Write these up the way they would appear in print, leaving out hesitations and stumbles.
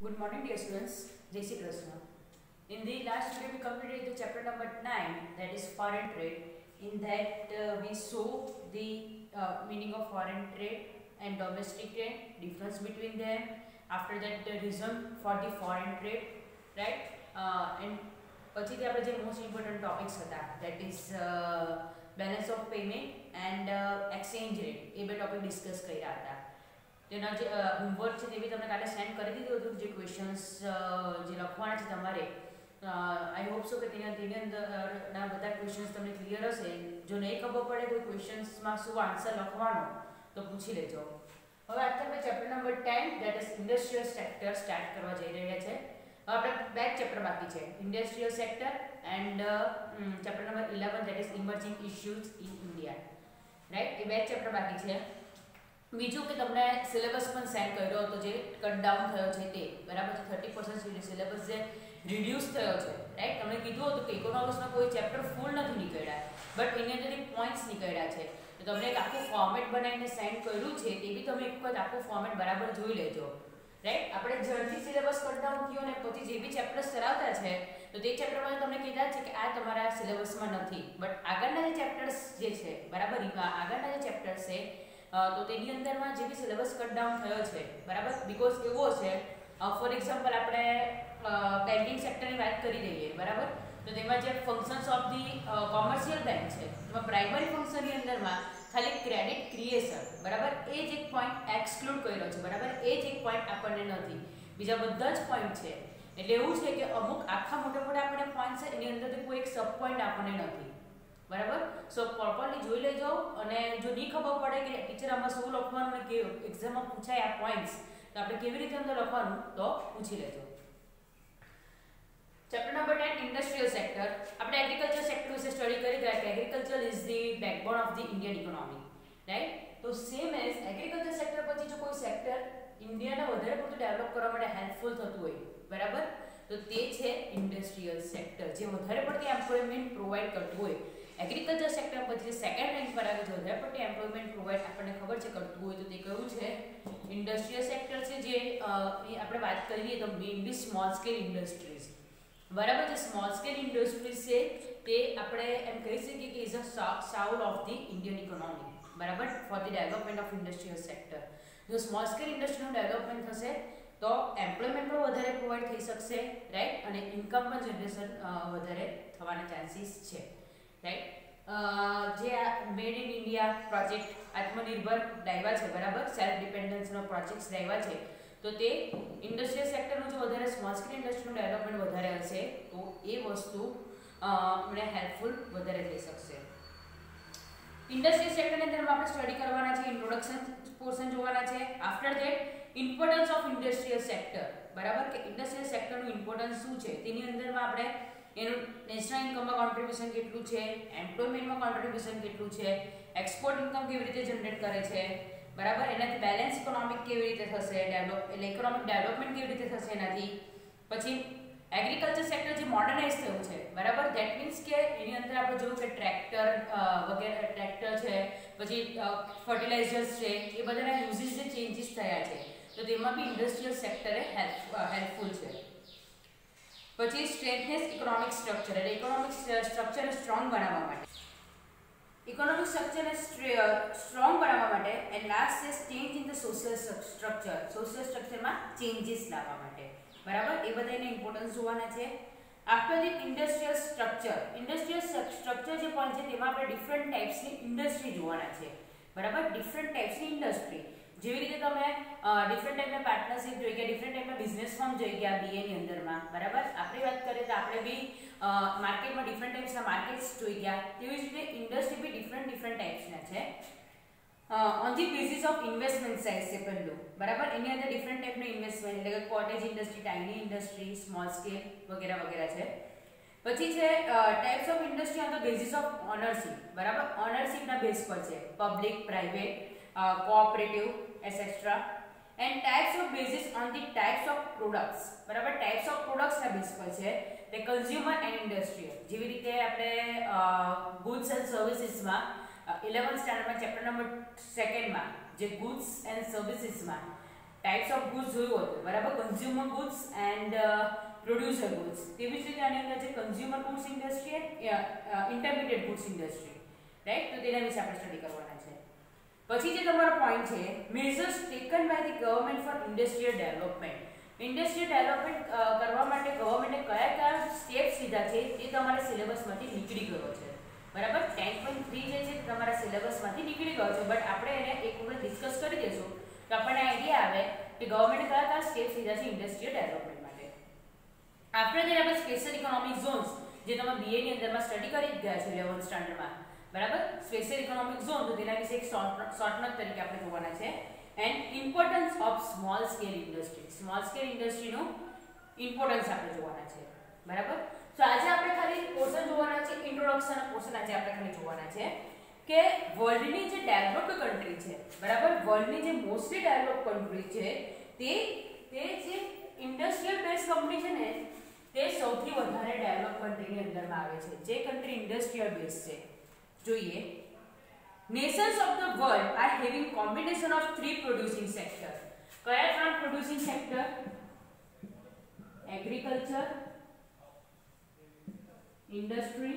Good morning, dear students. Jai Shri Krishna. In the last video, we completed the chapter number 9, that is foreign trade. In that, we saw the meaning of foreign trade and domestic trade, difference between them. After that, the reason for the foreign trade, right? And પછીથી આપણે જે most important topics હતા that is balance of payment and exchange rate એ બે topic discuss કર્યા હતા. તેના જે હોમવર્ક છે તે બી તમને કાલે સેન્ડ કરી દીધું હતું. જે ક્વેશ્ચન્સ જે લખવાના છે તમારે આઈ હોપ સો કે તેની અંદરના બધા ક્વેશ્ચન્સ તમને ક્લિયર હશે. જો નહીં ખબર પડે તો ક્વેશ્ચન્સમાં શું આન્સર લખવાનો તો પૂછી લેજો. હવે અત્યારે આપણે chapter number 10 that is industrial sector start કરવા જઈ રહ્યા છે. આપણે બે ચેપ્ટર બાકી છે, industrial sector and chapter number 11 that is emerging issues in India, right. એ બે ચેપ્ટર બાકી છે. બીજું કે તમને સિલેબસ પણ સેન્ડ કર્યો હતો જે કટ ડાઉન થયો છે તે, બરાબર છે. 30% સિલેબસ જે રિડ્યુસ થયો છે, રાઈટ. તમને કીધું હતું કે ઇકોનોમિક્સમાં કોઈ ચેપ્ટર ફૂલ નથી નીકળ્યા, બટ એની અંદરથી પોઈન્ટ્સ નીકળ્યા છે. તો તમને એક આખું ફોર્મેટ બનાવીને સેન્ડ કર્યું છે, તે બી તમે એક વખત આખું ફોર્મેટ બરાબર જોઈ લેજો, રાઈટ. આપણે ઝડપથી સિલેબસ કટ ડાઉન થયો ને પછી જે બી ચેપ્ટર્સ ચલાવતા છે તો તે ચેપ્ટરમાં તમને કીધા છે કે આ તમારા સિલેબસમાં નથી, બટ આગળના જે ચેપ્ટર્સ જે છે, બરાબર, આગળના જે ચેપ્ટર્સ છે તો તેની અંદરમાં જે બી સિલેબસ કટ ડાઉન થયો છે, બરાબર. બીકોઝ એવો છે, ફોર એક્ઝામ્પલ આપણે બેન્કિંગ સેક્ટરની વાત કરી દઈએ, બરાબર. તો તેમાં જે functions of the commercial bank છે તેમાં પ્રાઇમરી ફંક્શનની અંદરમાં ખાલી ક્રેડિટ ક્રિએશન, બરાબર, એ જ એક પોઈન્ટ એક્સક્લુડ કર્યો છે, બરાબર. એ જ એક પોઈન્ટ આપણને નથી, બીજા બધા જ પોઈન્ટ છે. એટલે એવું છે કે અમુક આખા મોટા મોટા આપણને પોઈન્ટ છે એની અંદરથી કોઈ એક સબ પોઈન્ટ આપણને નથી, બરાબર. સો પ્રોપરલી જોઈ લેજો. અને જો નહીં ખબર પડે કે ટીચર આમાં શું લખવાનું ને કે એક્ઝામમાં પૂછાય આ પોઈન્ટ્સ તો આપણે કેવી રીતે અંદર લખવાનું તો પૂછી લેજો. Chapter number 10 industrial sector. આપણે એગ્રીકલ્ચર સેક્ટર વિશે સ્ટડી કરી ગયા કે agriculture is the backbone of the Indian economy, right. તો સેમ એઝ એગ્રીકલ્ચર સેક્ટર પછી જો કોઈ સેક્ટર ઇન્ડિયાને વધારે પડતું ડેવલપ કરવા માટે હેલ્પફુલ થતું હોય, બરાબર, તો તે છે ઇન્ડસ્ટ્રીયલ સેક્ટર, જે વધારે પડતી એમ્પ્લોયમેન્ટ પ્રોવાઈડ કરતું હોય. એગ્રીકલ્ચર સેક્ટર પછી સેકન્ડ રેન્ક પર આવે છે વધારે પડતી એમ્પ્લોયમેન્ટ પ્રોવાઈડ આપણને ખબર છે કરતું હોય તો તે કયું છે? ઇન્ડસ્ટ્રીયલ સેક્ટર છે. જે આપણે વાત કરીએ તો મેઇનલી સ્મોલ સ્કેલ ઇન્ડસ્ટ્રીઝ, બરાબર. જે સ્મોલ સ્કેલ ઇન્ડસ્ટ્રીઝ છે તે આપણે એમ કહી શકીએ કે is a soul of the Indian economy, બરાબર, for the development of industrial sector. જો સ્મોલ સ્કેલ ઇન્ડસ્ટ્રીનું ડેવલપમેન્ટ થશે તો એમ્પ્લોયમેન્ટ પણ વધારે પ્રોવાઈડ થઈ શકશે, રાઈટ, અને ઇન્કમ પણ જનરેશન વધારે થવાના ચાન્સીસ છે, રાઈટ. જે આ મેડ ઇન ઇન્ડિયા પ્રોજેક્ટ આત્મનિર્ભર લાવ્યા છે, બરાબર, સેલ્ફ ડિપેન્ડન્સનો પ્રોજેક્ટ્સ લાવ્યા છે, તો તે ઇન્ડસ્ટ્રીયલ સેક્ટરનું જો વધારે સ્મોલ સ્કેલ ઇન્ડસ્ટ્રીનું ડેવલપમેન્ટ વધારે હશે તો એ વસ્તુ મને હેલ્પફુલ વધારે થઈ શકશે. ઇન્ડસ્ટ્રીયલ સેક્ટરની અંદર આપણે સ્ટડી કરવાના છે, ઇન્ટ્રોડક્શન પોર્શન જોવાના છે. After that importance of industrial sector, બરાબર, કે ઇન્ડસ્ટ્રીયલ સેક્ટરનું ઇમ્પોર્ટન્સ શું છે તેની અંદરમાં આપણે એનું નેશનલ ઇન્કમમાં કોન્ટ્રીબ્યુશન કેટલું છે, એમ્પ્લોયમેન્ટમાં કોન્ટ્રીબ્યુશન કેટલું છે, એક્સપોર્ટ ઇન્કમ કેવી રીતે જનરેટ કરે છે, બરાબર, એનાથી બેલેન્સ ઇકોનોમિક કેવી રીતે થશે, એટલે ઇકોનોમિક ડેવલપમેન્ટ કેવી રીતે થશે એનાથી. પછી એગ્રીકલ્ચર સેક્ટર જે મોડર્નાઇઝ થયું છે, બરાબર, ધેટ મીન્સ કે એની અંદર આપણે જોયું કે ટ્રેક્ટર વગેરે, ટ્રેક્ટર છે, પછી ફર્ટિલાઇઝર્સ છે, એ બધાના યુઝિસ જે ચેન્જીસ થયા છે તો તેમાં બી ઇન્ડસ્ટ્રીયલ સેક્ટરે હેલ્પફુલ છે. પછી સ્ટ્રેન્થનેસ ઇકોનોમિક સ્ટ્રક્ચર, એટલે ઇકોનોમિક સ્ટ્રક્ચરને સ્ટ્રોંગ બનાવવા માટે, ઇકોનોમિક સ્ટ્રક્ચરને સ્ટ્રોંગ બનાવવા માટે. એન્ડ લાસ્ટ છે change in the social structure, social સ્ટ્રક્ચરમાં ચેન્જીસ લાવવા માટે, બરાબર. એ બધાને ઇમ્પોર્ટન્સ જોવાના છે. After the industrial structure, industrial structure જે પોઈન્ટ છે તેમાં આપણે ડિફરન્ટ ટાઈપ્સની ઇન્ડસ્ટ્રી જોવાના છે, બરાબર, ડિફરન્ટ ટાઈપ્સની ઇન્ડસ્ટ્રી. જેવી રીતે તમે ડિફરન્ટ ટાઈપના પાર્ટનરશિપ જોઈ ગયા, ડિફરન્ટ ટાઈપના બિઝનેસ ફર્મ જોઈ ગયા બીએની અંદરમાં, બરાબર. આપણે વાત કરીએ તો આપણે બી માર્કેટમાં ડિફરન્ટ ટાઈપ્સના માર્કેટ્સ જોઈ ગયા, તેવી જ રીતે ઇન્ડસ્ટ્રી બી ડિફરન્ટ ટાઈપ્સના છે. On the basis of investment size છે પહેલું, બરાબર. એની અંદર ડિફરન્ટ ટાઈપના ઇન્વેસ્ટમેન્ટ એટલે કે cottage industry, tiny industry, small scale વગેરે વગેરે છે. પછી છે types of industry on the basis of ownership, બરાબર, ઓનરશિપના બેઝ પર છે, public, private, cooperative etcetera. And types of basis on the types of products, બરાબર, ટાઈપ્સ ઓફ પ્રોડક્ટ્સના બેઝ પર છે તે કન્ઝ્યુમર એન્ડ ઇન્ડસ્ટ્રીયલ. જેવી રીતે આપણે ગુડ્સ એન્ડ સર્વિસીસમાં 11th સ્ટાન્ડર્ડમાં ચેપ્ટર નંબર 2માં જે ગુડ્સ એન્ડ સર્વિસીસમાં ટાઈપ્સ ઓફ ગુડ્સ જોયું હતું બરાબર, consumer goods and producer goods. તેવી જ રીતે આની અંદર છે consumer goods industry and intermediate goods industry, right. તો તેના વિશે આપણે સ્ટડી કરવાના છે. પછી જે તમારો પોઈન્ટ છે measures taken by the government for industrial development. Industrial development કરવા માટે ગવર્નમેન્ટે કયા કયા સ્ટેપ્સ લીધા છે તે તમારા સિલેબસમાંથી નીકળી ગયો છે બરાબર. 10.3 જે છે તમારા સિલેબસમાંથી નીકળી ગયો છે, બટ આપણે એને એક વખત ડિસ્કસ કરી દઈશું તો આપણને આઈડિયા આવે કે ગવર્નમેન્ટે કયા કયા સ્ટેપ્સ લીધા છે ઇન્ડસ્ટ્રીયલ ડેવલપમેન્ટ માટે. આપણે તેને આપણે સ્પેશિયલ ઇકોનોમિક ઝોન્સ જે તમે બીએ ની અંદરમાં સ્ટડી કરી ગયા છો 11th સ્ટાન્ડર્ડમાં બરાબર, સ્પેશિયલ ઇકોનોમિક ઝોન, તો તેના વિશે એક શોર્ટ નોટ તરીકે આપણે જોવાના છે. And importance of small scale industry. Small scale ઇન્ડસ્ટ્રીનો ઇમ્પોર્ટન્સ આપણે જોવાના છે બરાબર. તો આજે આપણે ખાલી પોર્શન જોવાના છે, ઇન્ટ્રોડક્શન પોર્શન આજે આપણે ખાલી જોવાના છે કે વર્લ્ડની જે ડેવલપ્ડ કન્ટ્રી છે બરાબર, વર્લ્ડની જે મોસ્ટલી ડેવલપ્ડ કન્ટ્રી છે તે જે ઇન્ડસ્ટ્રીયલ બેઝ કંપની છે ને તે સૌથી વધારે ડેવલપ કન્ટ્રીની અંદરમાં આવે છે. જે કન્ટ્રી ઇન્ડસ્ટ્રીયલ બેઝ છે જોઈએ, nations of the world are having combination of three producing sector. કયા ત્રણ producing sector? Agriculture, industry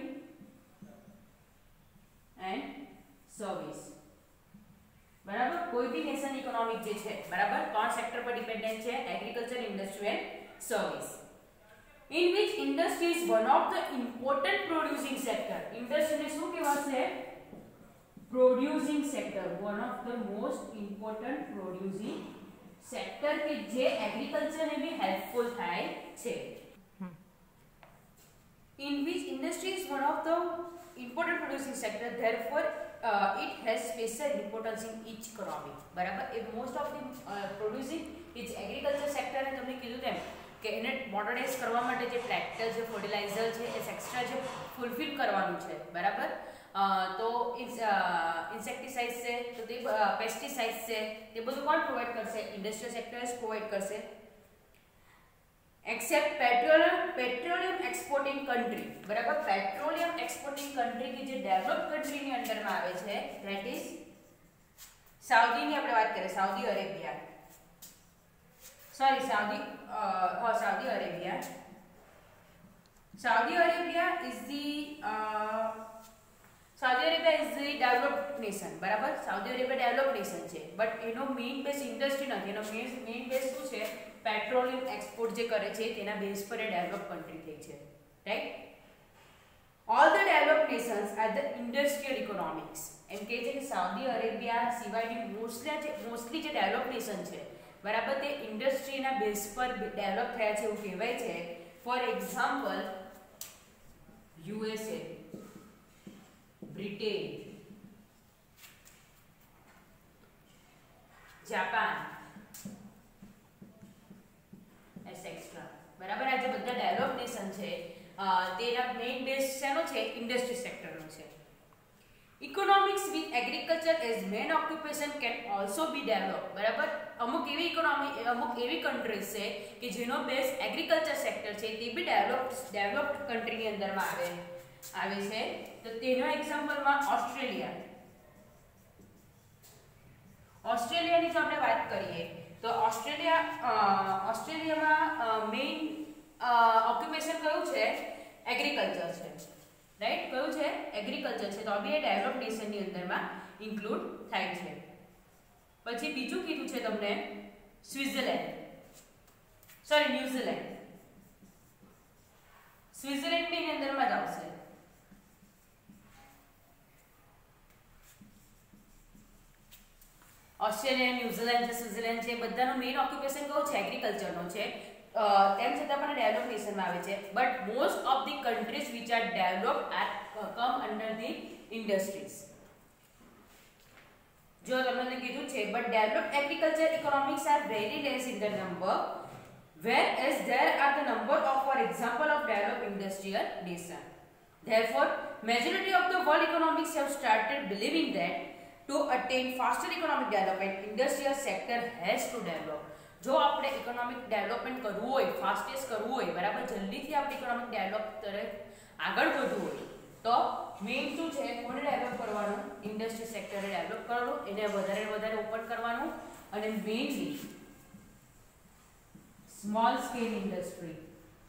and service. બરાબર, કોઈ બી નેશન ઇકોનોમિક જે છે બરાબર ત્રણ સેક્ટર પર ડિપેન્ડન્ટ છે, agriculture, industry and service. In which industry is one of the important producing sector. Industry ને શું કહેવાશે? Producing sector, one of the most important producing sector કે જે એગ્રીકલ્ચર ને બી હેલ્પફુલ થાય છે. In which industry is one of the important producing sector, therefore it has special importance in each economy. બરાબર, એ most of the producing is agriculture sector. ને તમને કીધું તેમ કે એને મોડર્નાઇઝ કરવા માટે જે ટ્રેક્ટર છે, ફર્ટિલાઇઝર છે, એ એક્સ્ટ્રા જે ફૂલફિલ કરવાનું છે બરાબર. તો ઇન્સેક્ટિસાઇડ્સ છે, તો તે પેસ્ટિસાઇડ્સ છે, તે બધું કોણ પ્રોવાઈડ કરશે? ઇન્ડસ્ટ્રીયલ સેક્ટર જ પ્રોવાઈડ કરશે. એક્સેપ્ટ પેટ્રોલિયમ એક્સપોર્ટિંગ કન્ટ્રી બરાબર. પેટ્રોલિયમ એક્સપોર્ટિંગ કન્ટ્રી કે જે ડેવલપ કન્ટ્રીની અંડરમાં આવે છે ધેટ ઇઝ સાઉદીની આપણે વાત કરીએ, Saudi Arabia, sorry Saudi Arabia. Saudi Arabia is the developed nation બરાબર. સાઉદી અરેબિયા ડેવલપ્ડ નેશન છે, બટ એનો મેઇન બેઝ ઇન્ડસ્ટ્રી નથી. એનો મેઇન બેઝ શું છે? પેટ્રોલિયમ એક્સપોર્ટ જે કરે છે તેના બેઝ પર એ ડેવલપ કન્ટ્રી થઈ છે, right. All the developed nations are the industrial economics. એમ કહે છે કે સાઉદી અરેબિયા સિવાયની મોસ્ટલી જે ડેવલપ નેશન છે બરાબર, તે ઇન્ડસ્ટ્રીના બેઝ પર ડેવલપ થયા છે એવું કહેવાય છે. For example USA, Britain, Japan etcetera બરાબર. આ જે બધા ડેવલપ નેશન છે તેના મેઇન બેઝ શેનો છે? ઇન્ડસ્ટ્રી સેક્ટરનો છે. Economics with agriculture as main occupation can also be develop બરાબર. અમુક એવી કન્ટ્રીઝ છે કે જેનો બેઝ એગ્રીકલ્ચર સેક્ટર છે, તે બી ડેવલપ્ડ કન્ટ્રીની અંદરમાં આવે છે. તો તેનો એક્ઝામ્પલમાં ઓસ્ટ્રેલિયાની જો આપણે વાત કરીએ તો ઓસ્ટ્રેલિયામાં મેઇન ઓક્યુપેશન કયું છે? એગ્રીકલ્ચર છે, રાઈટ. કયું છે? એગ્રીકલ્ચર છે. તો આ બી ડેવલપ્ડ નેશનની અંદરમાં ઇન્ક્લુડ થાય છે. પછી બીજું કીધું છે તમને ન્યુઝીલેન્ડ ની અંદરમાં જ આવશે. ઓસ્ટ્રેલિયા, ન્યુઝીલેન્ડ, સ્વિટ્ઝરલેન્ડ છે, બધાનો મેઇન ઓક્યુપેશન કયો છે? એગ્રીકલ્ચરનો છે. તેમ છતાં પણ ડેવલપ નેશનમાં આવે છે. But most of the countries which are developed are come under the industries. જો તમને કીધું છે but developed agriculture economics are very less in the number, whereas there are the number of, for example, of developed industrial nation. Therefore, majority of the world economics have started believing that to attain faster economic development, industrial sector has to develop. જો આપણે economic development કરવું હોય, fastest કરવું હોય બરાબર, જલ્દીથી આપણે economic develop તરફ આગળ વધવું હોય તો મેઇન શું છે? કોને ડેવલપ કરવાનું? ઇન્ડસ્ટ્રી સેક્ટરે ડેવલપ કરવાનું, એને વધારે ઓપન કરવાનું અને mainly small scale industry,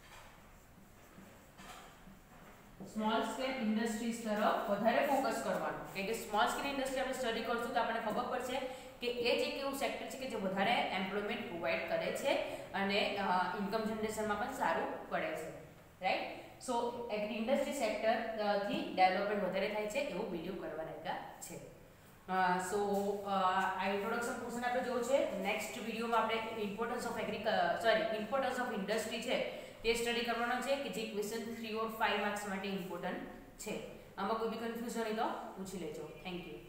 small scale industries તરફ વધારે ફોકસ કરવાનું, કે સ્મોલ સ્કેલ ઇન્ડસ્ટ્રી આપણે સ્ટડી કરશું તો આપણને ખબર પડશે કે એ જ એક એવું સેક્ટર છે કે જે વધારે એમ્પ્લોયમેન્ટ પ્રોવાઈડ કરે છે અને ઇન્કમ જનરેશનમાં પણ સારું પડે છે, રાઈટ. સો ઇન્ડસ્ટ્રી સેક્ટર થી ડેવલપમેન્ટ વધારે થાય છે એવું બિલીવ કરવા લાગ્યા છે. સો આ ઇન્ટ્રોડક્શન પોર્શન આપણે જોયું છે. નેક્સ્ટ વિડીયોમાં આપણે importance of importance of industry છે તે સ્ટડી કરવાનો છે કે જે ક્વેશ્ચન 3 ઓર 5 માર્ક્સ માટે ઇમ્પોર્ટન્ટ છે. આમાં કોઈ બી કન્ફ્યુઝન હોય તો પૂછી લેજો. Thank you.